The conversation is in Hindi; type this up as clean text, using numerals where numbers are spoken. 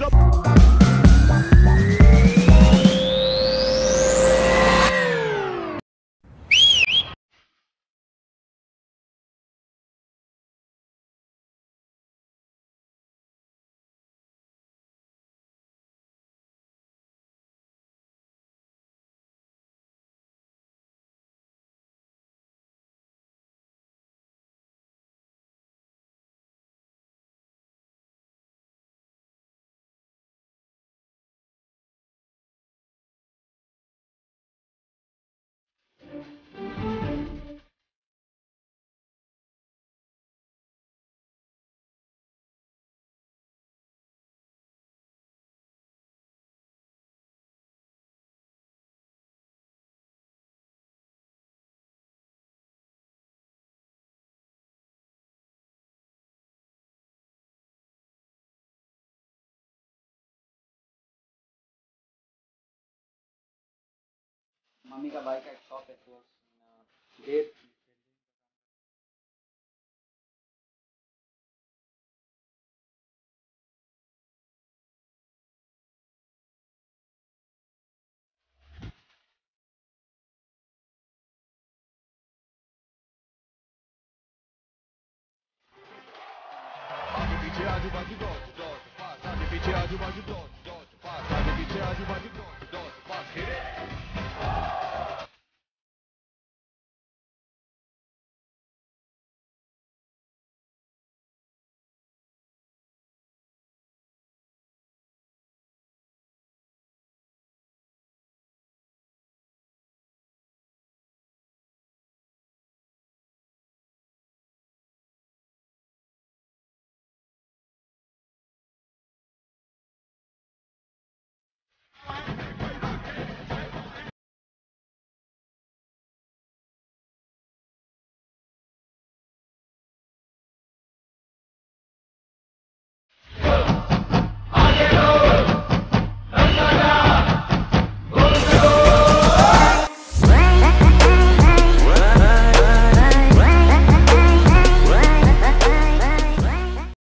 मम्मी का भाई का एक शॉप है तो देर आगे पीछे आजू बाजू डॉट डॉट पास आगे पीछे आजू बाजू डॉट डॉट पास आगे पीछे आजू बाजू डॉट डॉट पास